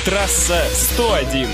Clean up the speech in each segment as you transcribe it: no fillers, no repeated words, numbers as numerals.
Трасса 101.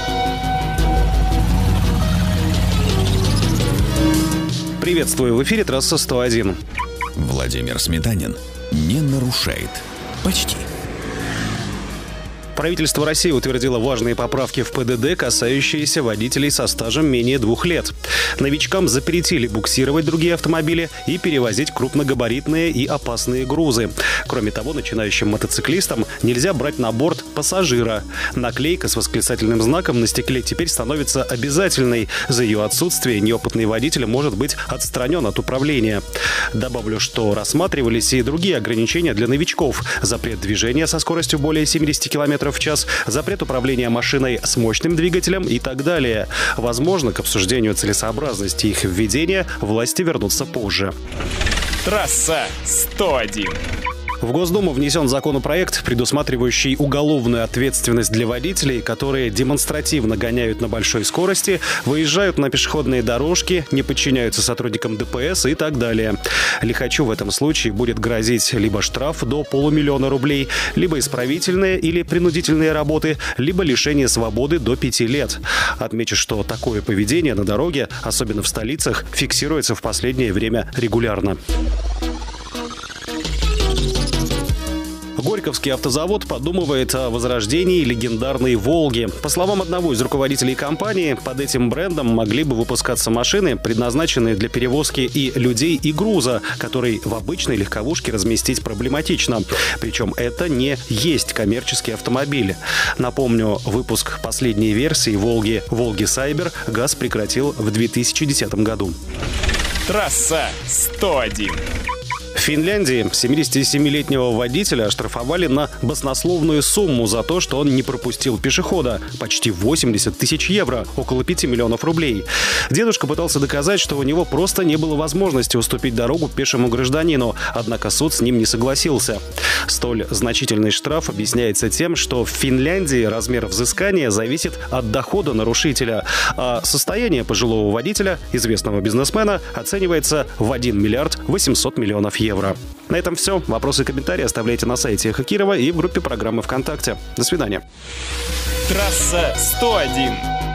Приветствую, в эфире трасса 101. Владимир Сметанин не нарушает. Почти. Правительство России утвердило важные поправки в ПДД, касающиеся водителей со стажем менее 2 лет. Новичкам запретили буксировать другие автомобили и перевозить крупногабаритные и опасные грузы. Кроме того, начинающим мотоциклистам нельзя брать на борт пассажира. Наклейка с восклицательным знаком на стекле теперь становится обязательной. За ее отсутствие неопытный водитель может быть отстранен от управления. Добавлю, что рассматривались и другие ограничения для новичков. Запрет движения со скоростью более 70 км в час, запрет управления машиной с мощным двигателем и так далее. Возможно, к обсуждению целесообразности их введения власти вернутся позже. Трасса 101. В Госдуму внесен законопроект, предусматривающий уголовную ответственность для водителей, которые демонстративно гоняют на большой скорости, выезжают на пешеходные дорожки, не подчиняются сотрудникам ДПС и так далее. Лихачу в этом случае будет грозить либо штраф до 500 000 рублей, либо исправительные или принудительные работы, либо лишение свободы до 5 лет. Отмечу, что такое поведение на дороге, особенно в столицах, фиксируется в последнее время регулярно. Горьковский автозавод подумывает о возрождении легендарной «Волги». По словам одного из руководителей компании, под этим брендом могли бы выпускаться машины, предназначенные для перевозки и людей, и груза, который в обычной легковушке разместить проблематично. Причем это не есть коммерческий автомобиль. Напомню, выпуск последней версии «Волги Сайбер» ГАЗ прекратил в 2010 году. Трасса 101. В Финляндии 77-летнего водителя оштрафовали на баснословную сумму за то, что он не пропустил пешехода. Почти 80 000 евро, около 5 миллионов рублей. Дедушка пытался доказать, что у него просто не было возможности уступить дорогу пешему гражданину, однако суд с ним не согласился. Столь значительный штраф объясняется тем, что в Финляндии размер взыскания зависит от дохода нарушителя, а состояние пожилого водителя, известного бизнесмена, оценивается в 1 миллиард 800 миллионов евро. На этом все. Вопросы и комментарии оставляйте на сайте Эхо Кирова и в группе программы ВКонтакте. До свидания. Трасса 101.